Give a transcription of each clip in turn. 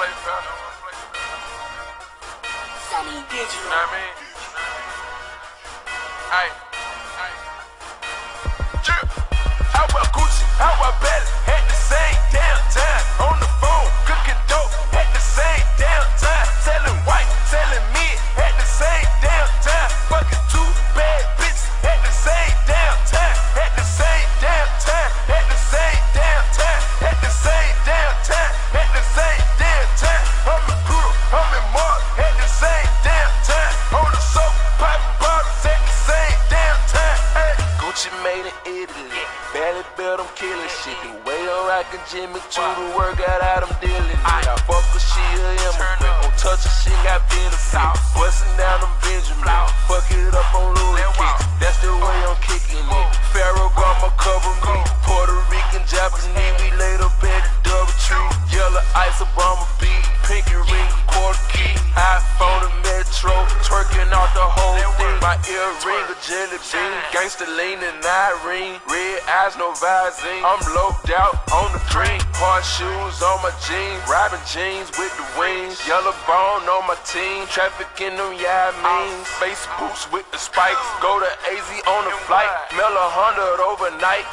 Samn, you know what I mean? Ay. I wear Gucci, I wear Belly, at the same damn time. On the phone, cooking dope, at the same damn time. Selling white, selling mid, at the same damn time. Fucking two bad bitches, at the same damn time. At the same damn time, at the same damn time. At the same damn time, at the same damn time. I'm in Pluto, I'm in Mars, at the same damn time. On the soap, popping bottles, at the same damn time. Ay. Gucci made in Italy. Barely built them killing shit. The way I'm rockin' Jimmy to the work out, I'm dealing it. I fuck with she a immigrant. Don't touch her, she got benefit. Bustin' down them Benjamin. Fuck it up on Louis kicks. That's the way I'm kicking it. Pharaoh Gama cover me. Puerto Rican, Japanese. We laid up at the double tree. Yellow ice, Obama beat. Pinky ring, quarter key. iPhone, the metro. Twerking out the whole thing. My earring, a jelly bean. Gangsta lean and Irene. Red eyes, no Visine. I'm loped out on the green. Hard shoes on my jeans. Robin jeans with the wings. Yellow bone on my team. Trafficking them, yeah, I mean. Space boots with the spikes. Go to AZ on the flight. Mail 100 overnight.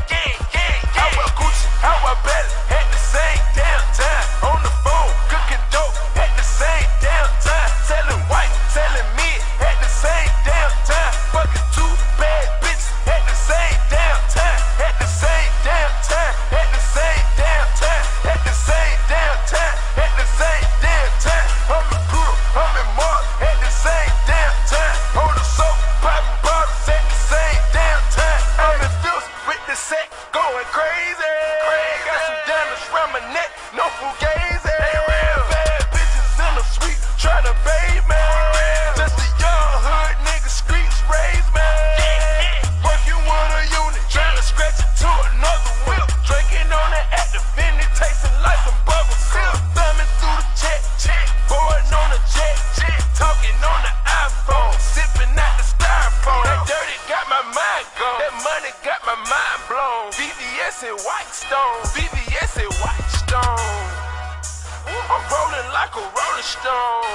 I wear Gucci, I wear Belly. At the same damn time. On the phone, cooking dope. At the same damn time. Selling white, selling mid. At the same damn time. Fucking two bad bitches. At the same damn time. At the same damn time. At the same damn time. At the same damn time. At the same damn time. I'm in Pluto, I'm in Mars. At the same damn time. On the soap, popping bottles. At the same damn time. I'm in Phil's with the set, going crazy. Got some diamonds round my neck, no fugazi. Bad bitches in the suite, tryna bathe me. Just a young hood nigga, streets raised me. Working with a unit, tryna scratch it to another whip. Drinking on the active, it tasting like some bubble sip. Thumbing through the check, boarding on the jet, talking on the iPhone, sipping out the styrofoam. That dirty got my mind gone, that money got my mind blown. VVS and white stone, VVS and white stone. I'm rolling like a rolling stone.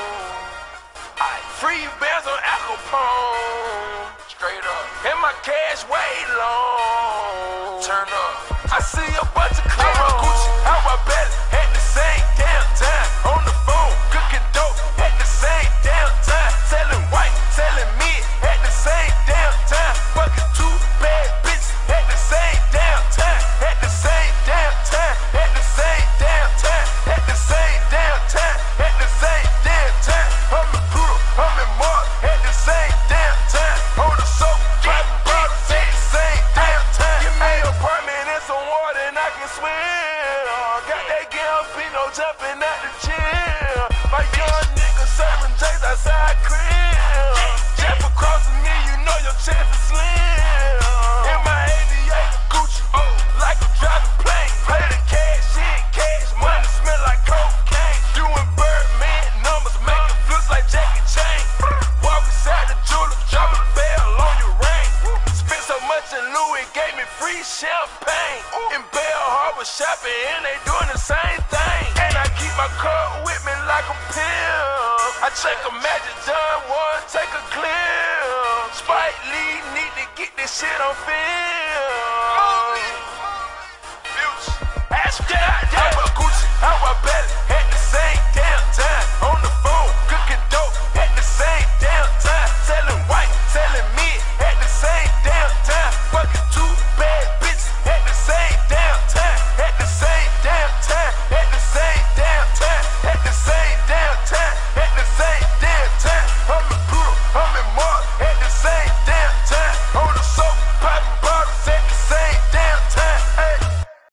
Free bands on Al Capone. Straight up. And my cash way long. Turn up. I see a bunch of clowns. I wear Gucci, I wear Belly. At the same damn time. On the phone, cooking dope. At the same damn time. Selling white, selling mid. At the same damn time. Fucking two bad bitches. At the same damn time. At the same damn time. At the same damn time. At the same damn time. At the same damn time. I'm in Pluto, I'm in Mars. At the same damn time. On the soap, popping bottles. At the same damn time. Give me an apartment and some water and I can swim. Got that Gambino jumping at the gym. My young nigga serving J's outside crib. Jeff across from me, you know your chance is slim. In my 88 Gucci, like I'm driving plane. Play the cash in, cash money smell like cocaine. Doing Birdman numbers, making flips like Jackie Chan. Walk inside the jeweler, drop a bell on your ring. Spent so much in Louis, gave me free champagne. In Bell Harbor shopping, and they doing the same thing. And I keep my car with me like a pimp. I check a Magic John 1, take a clip. Spike Lee need to get this shit on film. Ask that, I wear Gucci, I wear Belly.